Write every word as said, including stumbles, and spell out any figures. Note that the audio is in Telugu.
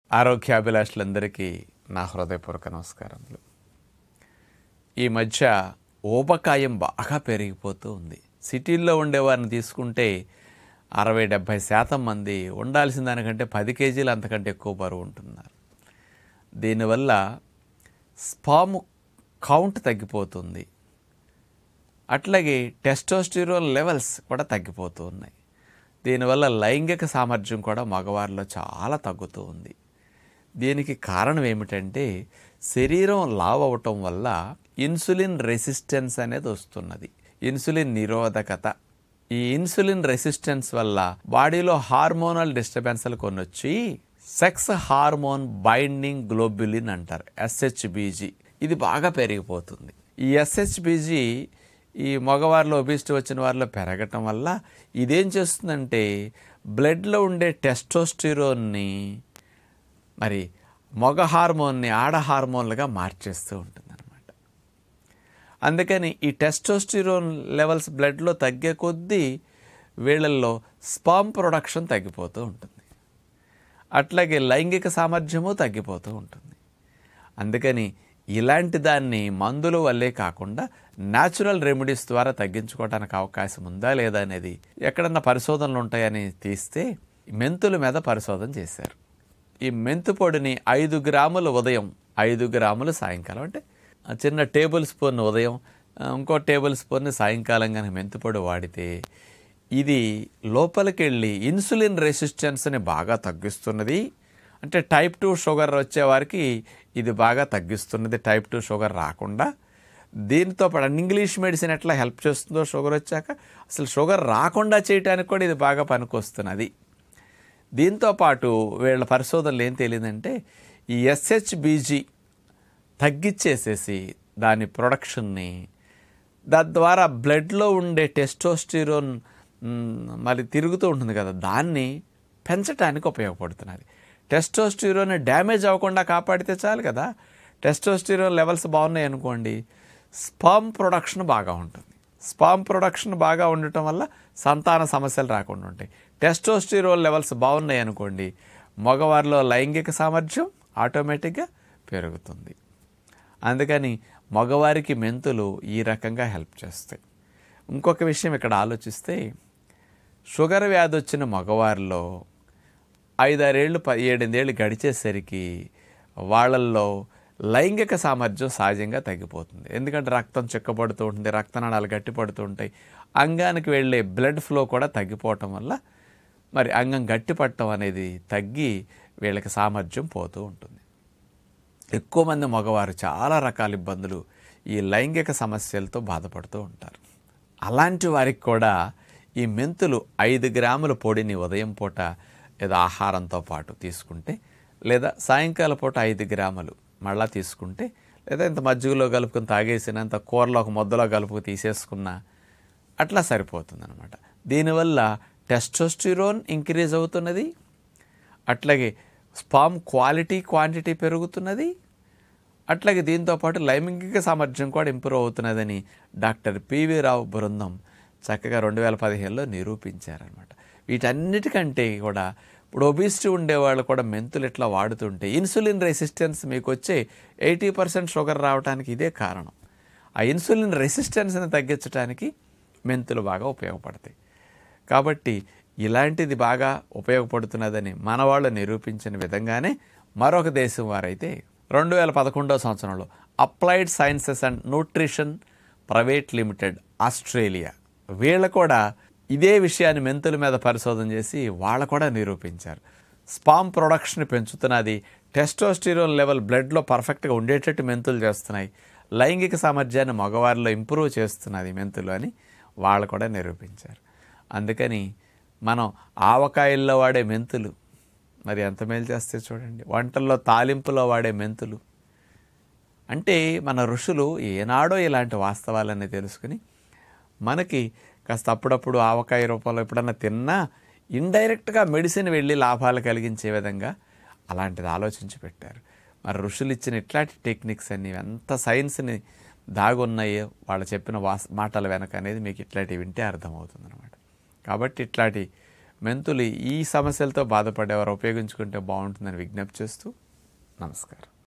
ఆరోగ్యాభిలాషులందరికీ నా హృదయపూర్వక నమస్కారములు. ఈ మధ్య ఊబకాయం బాగా పెరిగిపోతూ ఉంది. సిటీల్లో ఉండేవారిని తీసుకుంటే అరవై డెబ్భై శాతం మంది ఉండాల్సిన దానికంటే పది కేజీలు అంతకంటే ఎక్కువ బరువు ఉంటున్నారు. దీనివల్ల స్పర్మ్ కౌంట్ తగ్గిపోతుంది. అట్లాగే టెస్టోస్టిరోన్ లెవెల్స్ కూడా తగ్గిపోతూ ఉన్నాయి. దీనివల్ల లైంగిక సామర్థ్యం కూడా మగవారిలో చాలా తగ్గుతూ ఉంది. దీనికి కారణం ఏమిటంటే శరీరం లావ్ అవటం వల్ల ఇన్సులిన్ రెసిస్టెన్స్ అనేది వస్తున్నది. ఇన్సులిన్ నిరోధకత. ఈ ఇన్సులిన్ రెసిస్టెన్స్ వల్ల బాడీలో హార్మోనల్ డిస్టర్బెన్స్లు కొన్ని వచ్చి సెక్స్ హార్మోన్ బైండింగ్ గ్లోబ్యులిన్ అంటారు, ఎస్హెచ్బిజి. ఇది బాగా పెరిగిపోతుంది. ఈ ఎస్హెచ్బిజి ఈ మగవారిలో ఒబిసిటీ వచ్చిన వారిలో పెరగటం వల్ల ఇదేం చేస్తుందంటే బ్లడ్లో ఉండే టెస్టోస్టిరోన్ని మరి మగ హార్మోన్ని ఆడ హార్మోన్లుగా మార్చేస్తూ ఉంటుంది అన్నమాట. అందుకని ఈ టెస్టోస్టిరోన్ లెవెల్స్ బ్లడ్లో తగ్గే కొద్దీ వీళ్ళల్లో స్పర్మ్ ప్రొడక్షన్ తగ్గిపోతూ ఉంటుంది. అట్లాగే లైంగిక సామర్థ్యము తగ్గిపోతూ ఉంటుంది. అందుకని ఇలాంటి దాన్ని మందుల వల్లే కాకుండా న్యాచురల్ రెమెడీస్ ద్వారా తగ్గించుకోవడానికి అవకాశం ఉందా లేదా అనేది ఎక్కడన్నా పరిశోధనలు ఉంటాయని తీస్తే మెంతుల మీద పరిశోధన చేశారు. ఈ మెంతు పొడిని ఐదు గ్రాములు ఉదయం, ఐదు గ్రాములు సాయంకాలం, అంటే చిన్న టేబుల్ స్పూన్ ఉదయం, ఇంకో టేబుల్ స్పూన్ సాయంకాలం కనుక మెంతు పొడి వాడితే ఇది లోపలికి వెళ్ళి ఇన్సులిన్ రెసిస్టెన్స్ని బాగా తగ్గిస్తున్నది. అంటే టైప్ టూ షుగర్ వచ్చేవారికి ఇది బాగా తగ్గిస్తున్నది, టైప్ టూ షుగర్ రాకుండా. దీంతో పాటు ఇంగ్లీష్ మెడిసిన్ ఎట్లా హెల్ప్ చేస్తుందో షుగర్ వచ్చాక అసలు షుగర్ రాకుండా చేయడానికి కూడా ఇది బాగా పనికొస్తున్నది. దీంతో పాటు వీళ్ళ పరిశోధనలు ఏం తెలియదంటే ఈ ఎస్హెచ్బిజి తగ్గిచ్చేసేసి దాని ప్రొడక్షన్ని, తద్వారా బ్లడ్లో ఉండే టెస్టోస్టిరోన్ మరి తిరుగుతూ ఉంటుంది కదా, దాన్ని పెంచడానికి ఉపయోగపడుతున్నది. టెస్టోస్టిరోన్ డ్యామేజ్ అవ్వకుండా కాపాడితే చాలు కదా. టెస్టోస్టిరోన్ లెవెల్స్ బాగున్నాయి అనుకోండి, స్పర్మ్ ప్రొడక్షన్ బాగా ఉంటుంది. స్పర్మ్ ప్రొడక్షన్ బాగా ఉండటం వల్ల సంతాన సమస్యలు రాకుండా ఉంటాయి. టెస్టోస్టిరోన్ లెవెల్స్ బాగున్నాయి అనుకోండి, మగవారిలో లైంగిక సామర్థ్యం ఆటోమేటిక్గా పెరుగుతుంది. అందుకని మగవారికి మెంతులు ఈ రకంగా హెల్ప్ చేస్తాయి. ఇంకొక విషయం ఇక్కడ ఆలోచిస్తే, షుగర్ వ్యాధి వచ్చిన మగవారిలో ఐదారేళ్ళు ప ఏడెనిమిదేళ్ళు గడిచేసరికి వాళ్ళల్లో లైంగిక సామర్థ్యం సహజంగా తగ్గిపోతుంది. ఎందుకంటే రక్తం చిక్కబడుతూ ఉంటుంది, రక్తనాళాలు గట్టిపడుతూ ఉంటాయి, అంగానికి వెళ్ళే బ్లడ్ ఫ్లో కూడా తగ్గిపోవటం వల్ల మరి అంగం గట్టిపడటం అనేది తగ్గి వీళ్ళకి సామర్థ్యం పోతూ ఉంటుంది. ఎక్కువ మంది మగవారు చాలా రకాల ఇబ్బందులు ఈ లైంగిక సమస్యలతో బాధపడుతూ ఉంటారు. అలాంటి వారికి కూడా ఈ మెంతులు ఐదు గ్రాముల పొడిని ఉదయం పూట లేదా ఆహారంతో పాటు తీసుకుంటే, లేదా సాయంకాల పూట ఐదు గ్రాములు మళ్ళా తీసుకుంటే, లేదా ఇంత మజ్జిగలో కలుపుకొని తాగేసిన ఇంత కూరలో ఒక ముద్దలో కలుపుకు తీసేసుకున్నా అట్లా సరిపోతుంది అనమాట. దీనివల్ల టెస్టోస్టిరోన్ ఇంక్రీజ్ అవుతున్నది, అట్లాగే స్పర్మ్ క్వాలిటీ క్వాంటిటీ పెరుగుతున్నది, అట్లాగే దీంతోపాటు లైంగిక సామర్థ్యం కూడా ఇంప్రూవ్ అవుతున్నదని డాక్టర్ పివి రావు బృందం చక్కగా రెండు వేల పదిహేనులో నిరూపించారనమాట. వీటన్నిటికంటే కూడా ఇప్పుడు ఒబిసిటీ ఉండేవాళ్ళు కూడా మెంతులు ఇట్లా వాడుతుంటే ఇన్సులిన్ రెసిస్టెన్స్ మీకు వచ్చే ఎయిటీ పర్సెంట్ షుగర్ రావడానికి ఇదే కారణం. ఆ ఇన్సులిన్ రెసిస్టెన్స్ని తగ్గించడానికి మెంతులు బాగా ఉపయోగపడతాయి. కాబట్టి ఇలాంటిది బాగా ఉపయోగపడుతున్నదని మన వాళ్ళు నిరూపించిన విధంగానే మరొక దేశం వారైతే రెండు వేల పదకొండవ సంవత్సరంలో applied sciences and nutrition private limited Australia వీళ్ళు కూడా ఇదే విషయాన్ని మెంతుల మీద పరిశోధన చేసి వాళ్ళు కూడా నిరూపించారు. స్పర్మ్ ప్రొడక్షన్ పెంచుతున్నది, టెస్టోస్టిరోన్ లెవెల్ బ్లడ్లో పర్ఫెక్ట్గా ఉండేటట్టు మెంతులు చేస్తున్నాయి, లైంగిక సామర్థ్యాన్ని మగవారిలో ఇంప్రూవ్ చేస్తున్నది మెంతులు అని వాళ్ళు కూడా నిరూపించారు. అందుకని మనం ఆవకాయల్లో వాడే మెంతులు మరి ఎంత మేలు చేస్తే చూడండి. వంటల్లో తాలింపులో వాడే మెంతులు అంటే మన ఋషులు ఏనాడో ఇలాంటి వాస్తవాలన్నీ తెలుసుకుని మనకి కాస్త అప్పుడప్పుడు ఆవకాయ రూపంలో ఎప్పుడన్నా తిన్నా ఇండైరెక్ట్గా మెడిసిన్ వెళ్ళి లాభాలు కలిగించే విధంగా అలాంటిది ఆలోచించి పెట్టారు. మరి ఋషులు ఇచ్చిన ఇట్లాంటి టెక్నిక్స్ అన్ని ఎంత సైన్స్ని దాగున్నాయో వాళ్ళు చెప్పిన వాస్ మాటల వెనక అనేది మీకు ఇట్లాంటివి వింటే అర్థమవుతుంది అనమాట. కాబట్టి ఇట్లాంటి మెంతులు ఈ సమస్యలతో బాధపడేవారు ఉపయోగించుకుంటే బాగుంటుందని విజ్ఞప్తి చేస్తూ నమస్కారం.